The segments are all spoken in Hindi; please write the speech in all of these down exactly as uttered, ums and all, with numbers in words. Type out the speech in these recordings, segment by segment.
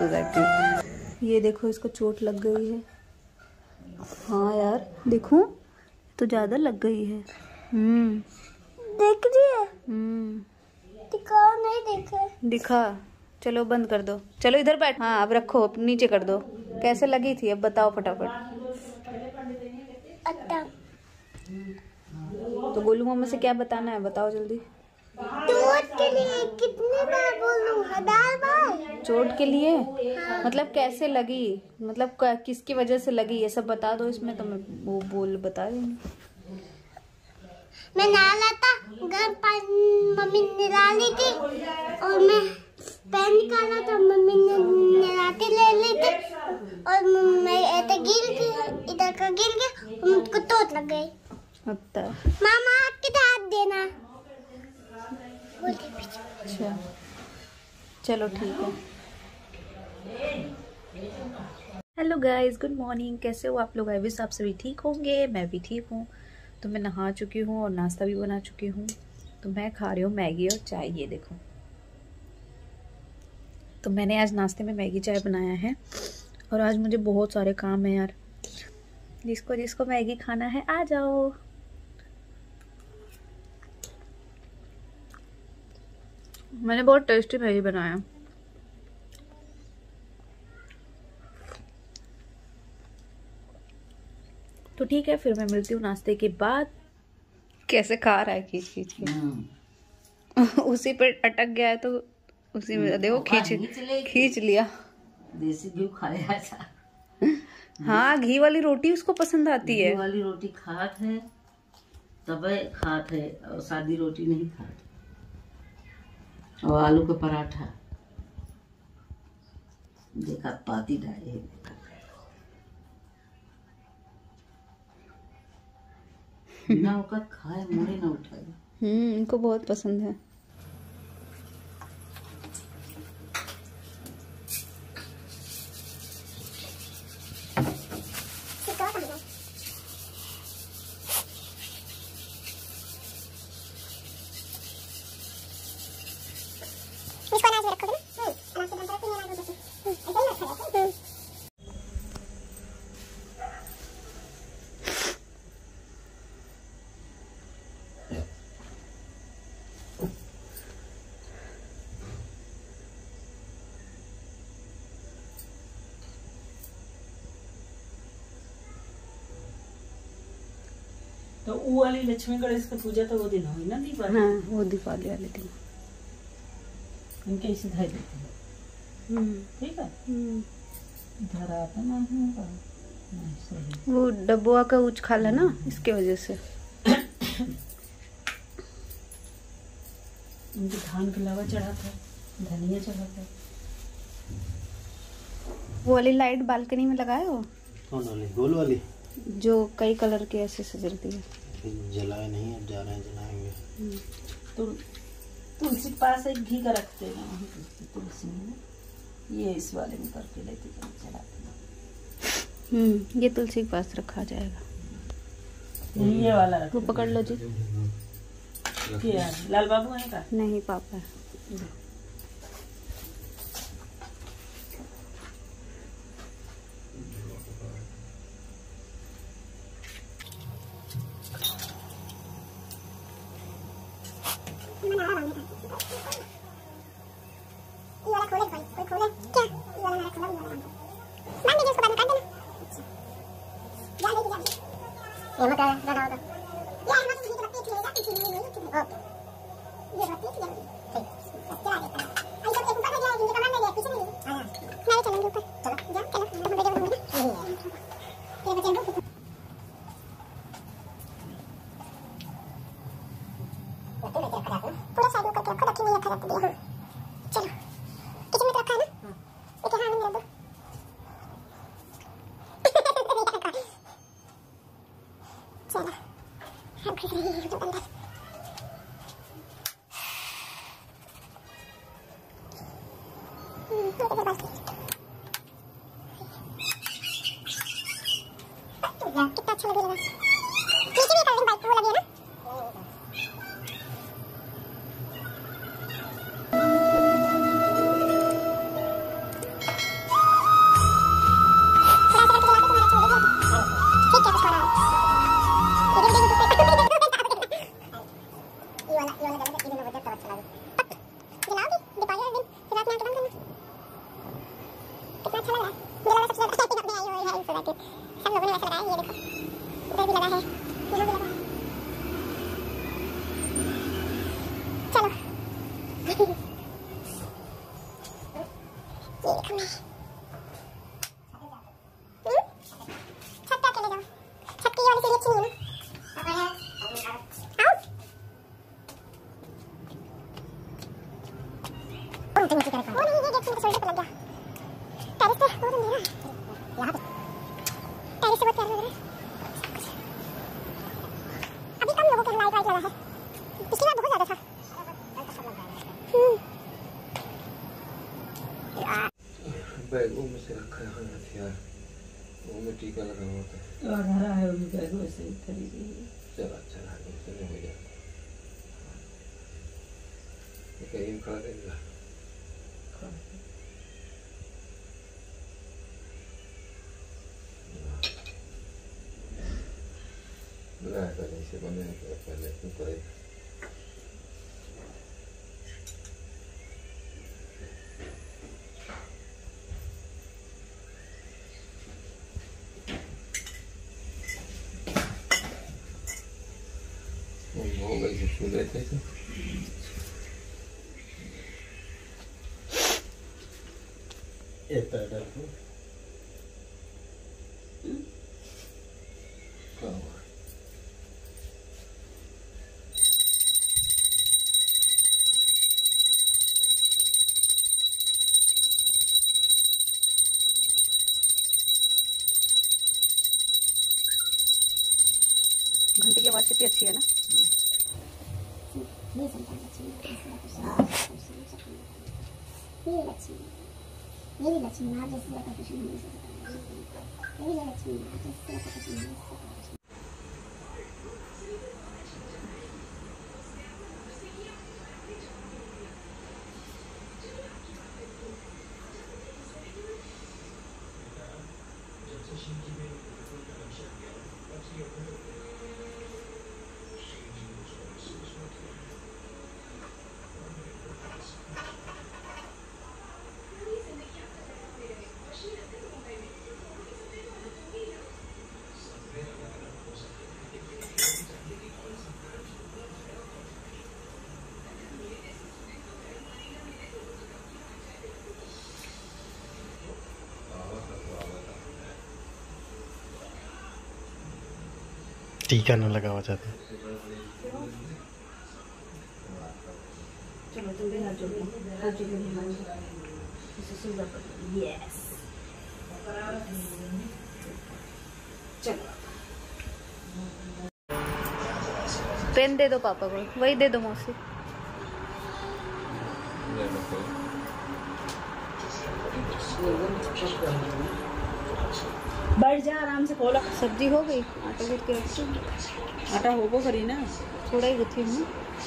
हो जाती हूँ। ये देखो इसको चोट लग गई है। हाँ यार देखो तो ज्यादा लग गई है। हम्म देख रही है? हम्म दिखाओ, नहीं देखा। दिखा। चलो बंद कर दो। चलो इधर बैठ। हाँ अब रखो, अब नीचे कर दो। कैसे लगी थी अब बताओ फटाफट। अच्छा तो गोलू मामा से क्या बताना है, बताओ जल्दी। चोट के लिए कितने बार बोलूं? हजार बार। चोट के लिए? हाँ। मतलब कैसे लगी, मतलब किसकी वजह से लगी, ये सब बता दो इसमें, तो मैं वो बोल बता देंगे। मैं नहा था, गर्म पानी मम्मी निकाली थी और मैं पैन निकाला तो मम्मी ने निराती ले ली थी और मैं ऐसे गिर गई, इधर का गिर गया, मुझको चोट लग गई। अच्छा मामा आपके हाथ देना। अच्छा चलो ठीक है। Hello guys, good morning. कैसे हो आप लोग? आई विश आप सभी ठीक होंगे। मैं भी ठीक हूँ। तो मैं नहा चुकी हूँ और नाश्ता भी बना चुकी हूँ। तो मैं खा रही हूँ मैगी और चाय। ये देखो, तो मैंने आज नाश्ते में मैगी चाय बनाया है। और आज मुझे बहुत सारे काम है यार। जिसको जिसको मैगी खाना है आ जाओ। मैंने बहुत टेस्टी मैगी बनाया। तो ठीक है, फिर मैं मिलती हूँ नाश्ते के बाद। कैसे खा रहा है खींच खींच के। उसी पे अटक गया है तो उसी में देखो खींच खींच लिया। देसी घी खाया था। हाँ घी वाली रोटी उसको पसंद आती है। घी वाली रोटी खात है तब खात है, और सादी रोटी नहीं खात। और आलू का पराठा देखा पाती डाले है। बिना होकर खाए मुड़े ना उठाए। हम्म इनको बहुत पसंद है। तो वो वाली लक्ष्मी गणेश की पूजा तो वो दिन हुई ना, दीपावली। हाँ वो दीपावली वाले दिन। इनके इसे धाई देते हैं। हम्म ठीक है। हम्म इधर आता ना होगा नहीं सही। वो डब्बुआ का उच खा ला ना, इसके वजह से। उनके धान के लावा चढ़ा था, धनिया चढ़ा था। वो वाली लाइट बालकनी में लगाए हो? कौन वाली? गोल वाली जो कई कलर के ऐसे से जलती है। जलाए नहीं, अब जा रहे हैं जलाएंगे। तो तुलसी के पास एक घी का रखते हैं वहाँ पे, तुलसी में ये इस वाले में करके लेते चलाते हैं। हम्म ये तुलसी के पास रखा जाएगा। ये वाला वो पकड़ लो जी। क्या लाल बाबू है का? नहीं पापा है। पूरा शादी करके रखो, रखी नहीं रखा जाता है। चलो किचन में तो रखा है ना, एक यहाँ में रख दो। चलो हम खुश रहिए तो अंदर। हम्म तो बात कितना अच्छा लगेगा। नीचे भी कर लेंगे, बाइक वो लगी है ना। बैगों में से रखा है हथियार, वो में टीका लगा हुआ था। धरा है उन बैग वैसे ही खरीदी है। चला चला चले हो जाए कहीं खड़ा देगा। बुलाया था नहीं से बने पहले क्यों करे। हो गई सुन रहे थे तो एक पैडल को क्या हुआ? घंटे की आवाज कितनी अच्छी है ना। ये लक्ष्मी मेरी लक्ष्मी माँ जैसी का कुछ नहीं सकता। मेरी लक्ष्मी माँ जैसी का कुछ नहीं सकता। टीका न लगा हुआ चाहते। चलो जल्दी हाथ जोड़ो, हाथ जोड़ो हमारे इसे सुंदर कर दो। यस चलो पेन दे दो पापा को, वही दे दो मौसी। बैठ जा आराम से खोला। सब्जी हो गई, आटा गूंथ के रखती हूँ। आटा होबो करी ना, थोड़ा ही गुथी हूँ।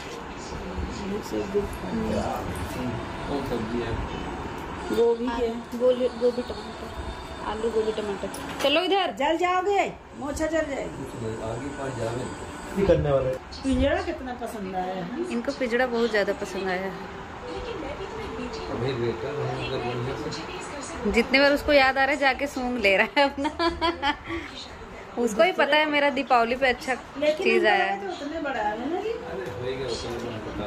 कौन सब्जी है? गोभी है, गोभी गोभी टमाटर, आलू गोभी टमाटर। चलो इधर। जल जाओगे, मोछा जल जाएगी। आगे पास जावे करने वाले पिंजरा कितना पसंद आया है। इनको पिजड़ा बहुत ज्यादा पसंद आया है। अभी बेटा है अगर बढ़िया से जितने बार उसको याद आ रहा है जाके सूंघ ले रहा है अपना। उसको ही पता है मेरा दीपावली पे अच्छा चीज आया है। तो उतने बड़ा है ना जी। अरे होएगा उतना में बता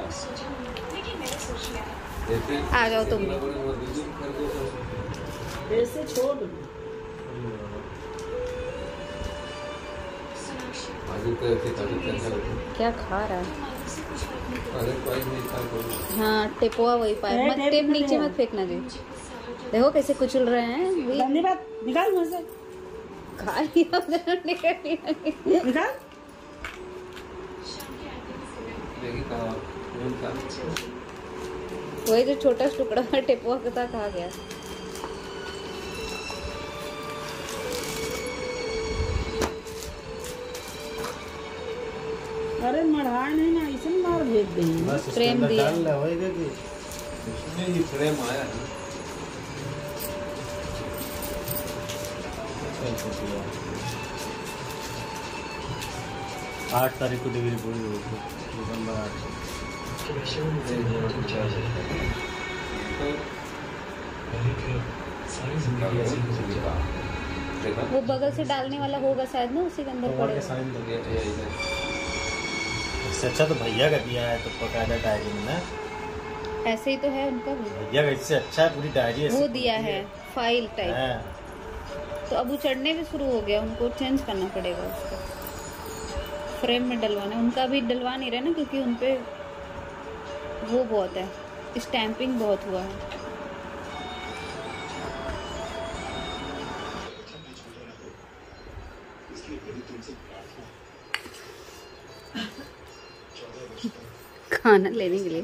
ऐसे आ जाओ तुम भी। बड़े वो दूध कर दो ऐसे छोड़ दो। आज तो ऐसे काटे चंगा लगता क्या खा रहा है? अरे कोई नहीं खा दो हाँ टेपुआ वही पाए मत, टेप नीचे मत फेंकना जी। देखो कैसे कुचल रहे हैं। गंदी बात निकाल मुंह से, खा लिया निकल लिया। निकाल। देखी कहाँ कौन सा वही जो छोटा टुकड़ा टेपुआ के साथ खा गया। अरे मढ़ा नहीं ना, इसे मार भेज देंगे। बस प्रेम दिया। डाल ले होएगा कि उसमें ही फ्रेम आया है। आठ तारीख को डिलीवरी पूरी होगी दिसंबर आठ को। वो बगल से डालने वाला होगा शायद ना, उसी के अंदर पवार के पड़ेगा। साइन दो। इससे अच्छा तो भैया का दिया है तो पकाया टाइम में ऐसे ही तो है उनका भी। भैया इससे अच्छा है पूरी डायरी वो दिया है फाइल टाइप, है। तो अब वो चढ़ने भी शुरू हो गया, उनको चेंज करना पड़ेगा उसको, फ्रेम में डलवाना। उनका भी डलवा नहीं रहे ना, क्योंकि उनपे वो बहुत है, स्टैंपिंग बहुत हुआ है। खाना लेने के लिए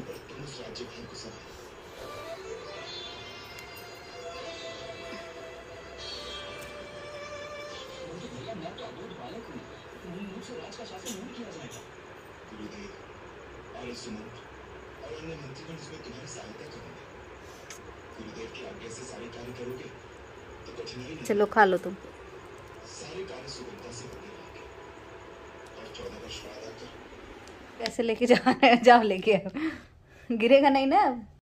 चलो खा लो तुम। कैसे लेके जा रहे हैं? जाओ लेके, गिरेगा नहीं ना।